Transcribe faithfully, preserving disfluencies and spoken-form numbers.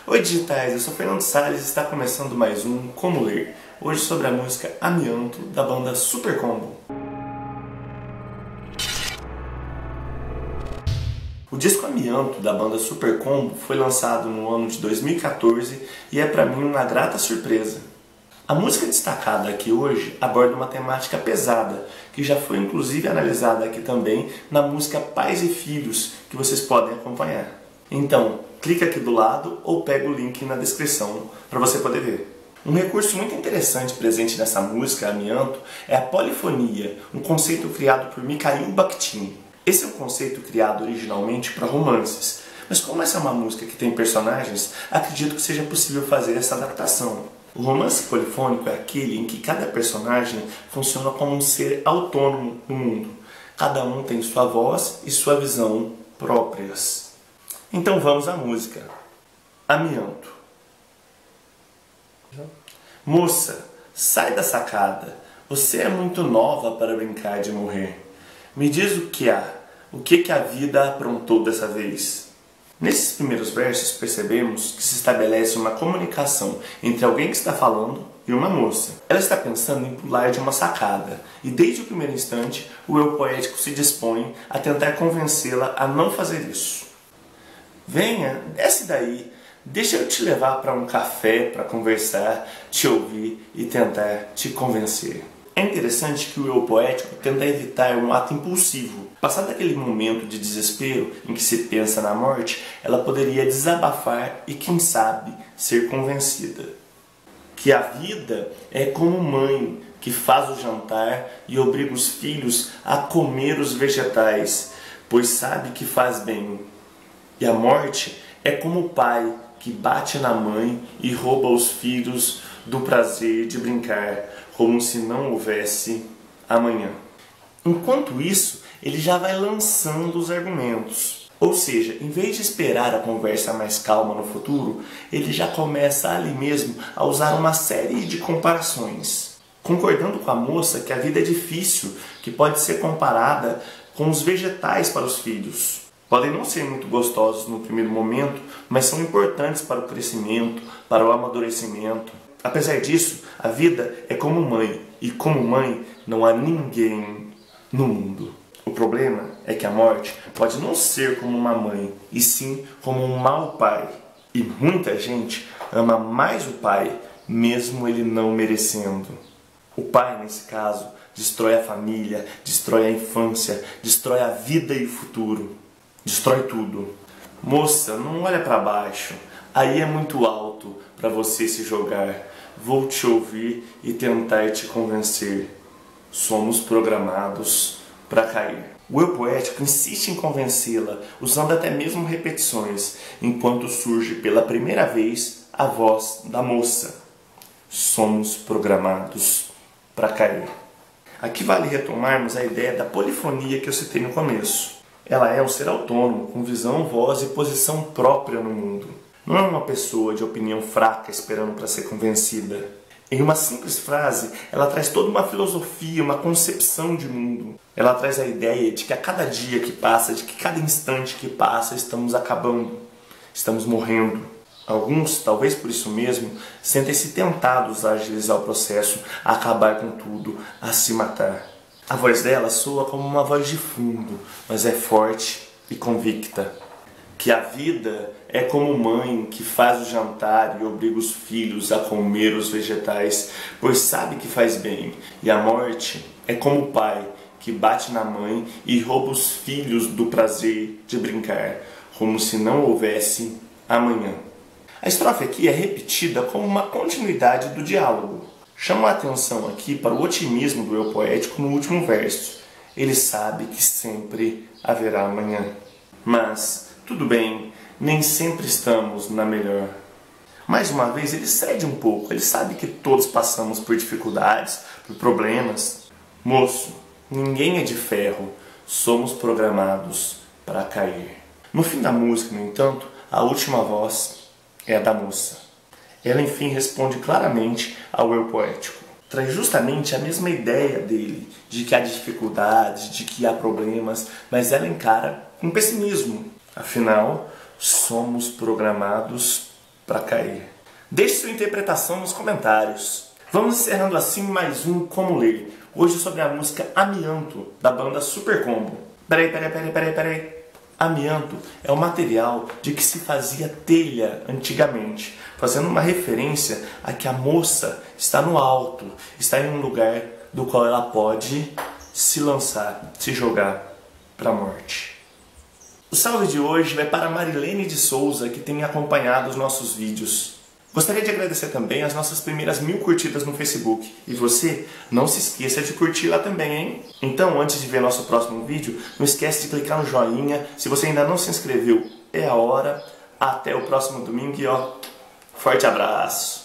Oi digitais, eu sou Fernando Salles e está começando mais um Como Ler. Hoje sobre a música Amianto, da banda Super Combo. O disco Amianto, da banda Super Combo, foi lançado no ano de dois mil e quatorze e é para mim uma grata surpresa. A música destacada aqui hoje aborda uma temática pesada, que já foi inclusive analisada aqui também na música Pais e Filhos, que vocês podem acompanhar. Então, clica aqui do lado ou pega o link na descrição para você poder ver. Um recurso muito interessante presente nessa música, Amianto, é a polifonia, um conceito criado por Mikhail Bakhtin. Esse é um conceito criado originalmente para romances, mas como essa é uma música que tem personagens, acredito que seja possível fazer essa adaptação. O romance polifônico é aquele em que cada personagem funciona como um ser autônomo no mundo. Cada um tem sua voz e sua visão próprias. Então vamos à música. Amianto. Moça, sai da sacada. Você é muito nova para brincar de morrer. Me diz o que há, o que que a vida aprontou dessa vez. Nesses primeiros versos percebemos que se estabelece uma comunicação entre alguém que está falando e uma moça. Ela está pensando em pular de uma sacada e desde o primeiro instante o eu poético se dispõe a tentar convencê-la a não fazer isso. Venha, desce daí, deixa eu te levar para um café para conversar, te ouvir e tentar te convencer. É interessante que o eu poético tenta evitar um ato impulsivo. Passado aquele momento de desespero em que se pensa na morte, ela poderia desabafar e, quem sabe, ser convencida. Que a vida é como mãe que faz o jantar e obriga os filhos a comer os vegetais, pois sabe que faz bem. E a morte é como o pai que bate na mãe e rouba os filhos do prazer de brincar, como se não houvesse amanhã. Enquanto isso, ele já vai lançando os argumentos. Ou seja, em vez de esperar a conversa mais calma no futuro, ele já começa ali mesmo a usar uma série de comparações. Concordando com a moça que a vida é difícil, que pode ser comparada com os vegetais para os filhos. Podem não ser muito gostosos no primeiro momento, mas são importantes para o crescimento, para o amadurecimento. Apesar disso, a vida é como mãe, e como mãe não há ninguém no mundo. O problema é que a morte pode não ser como uma mãe, e sim como um mau pai. E muita gente ama mais o pai, mesmo ele não merecendo. O pai, nesse caso, destrói a família, destrói a infância, destrói a vida e o futuro. Destrói tudo. Moça, não olha para baixo. Aí é muito alto para você se jogar. Vou te ouvir e tentar te convencer. Somos programados para cair. O eu poético insiste em convencê-la, usando até mesmo repetições, enquanto surge pela primeira vez a voz da moça. Somos programados para cair. Aqui vale retomarmos a ideia da polifonia que eu citei no começo. Ela é um ser autônomo, com visão, voz e posição própria no mundo. Não é uma pessoa de opinião fraca esperando para ser convencida. Em uma simples frase, ela traz toda uma filosofia, uma concepção de mundo. Ela traz a ideia de que a cada dia que passa, de que cada instante que passa, estamos acabando, estamos morrendo. Alguns, talvez por isso mesmo, sentem-se tentados a agilizar o processo, a acabar com tudo, a se matar. A voz dela soa como uma voz de fundo, mas é forte e convicta. Que a vida é como mãe que faz o jantar e obriga os filhos a comer os vegetais, pois sabe que faz bem. E a morte é como o pai que bate na mãe e rouba os filhos do prazer de brincar, como se não houvesse amanhã. A estrofe aqui é repetida como uma continuidade do diálogo. Chamo a atenção aqui para o otimismo do eu poético no último verso. Ele sabe que sempre haverá amanhã. Mas, tudo bem, nem sempre estamos na melhor. Mais uma vez, ele cede um pouco. Ele sabe que todos passamos por dificuldades, por problemas. Moço, ninguém é de ferro. Somos programados para cair. No fim da música, no entanto, a última voz é a da moça. Ela, enfim, responde claramente ao eu poético. Traz justamente a mesma ideia dele, de que há dificuldades, de que há problemas, mas ela encara com pessimismo. Afinal, somos programados para cair. Deixe sua interpretação nos comentários. Vamos encerrando assim mais um Como Ler. Hoje sobre a música Amianto, da banda Super Combo. Peraí, peraí, peraí, peraí, peraí. Amianto é o material de que se fazia telha antigamente, fazendo uma referência a que a moça está no alto, está em um lugar do qual ela pode se lançar, se jogar para a morte. O salve de hoje vai para Marilene de Souza, que tem acompanhado os nossos vídeos. Gostaria de agradecer também as nossas primeiras mil curtidas no Facebook. E você, não se esqueça de curtir lá também, hein? Então, antes de ver nosso próximo vídeo, não esquece de clicar no joinha. Se você ainda não se inscreveu, é a hora. Até o próximo domingo e ó, forte abraço!